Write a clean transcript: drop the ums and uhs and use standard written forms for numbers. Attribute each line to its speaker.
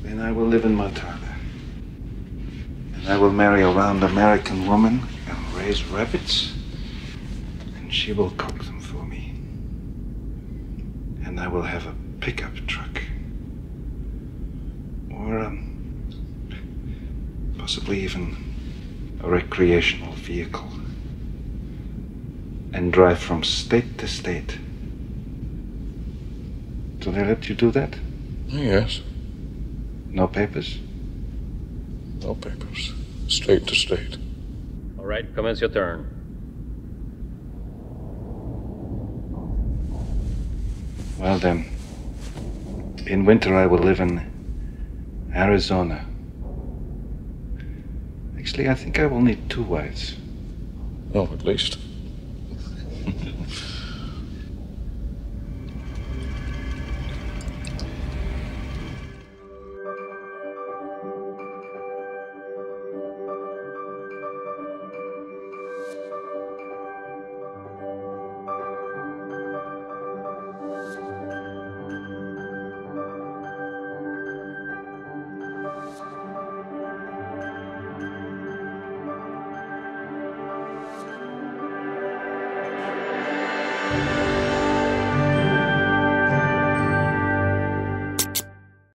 Speaker 1: Then I will live in Montana. And I will marry a round American woman and raise rabbits. And she will cook them for me. And I will have a pickup truck. Or possibly even a recreational vehicle. And drive from state to state. Do they let you do that?
Speaker 2: Yes.
Speaker 1: No papers?
Speaker 2: No papers. State to state.
Speaker 3: All right, commence your turn.
Speaker 1: Well then, in winter I will live in Arizona. Actually, I think I will need 2 wives.
Speaker 2: Oh, at least.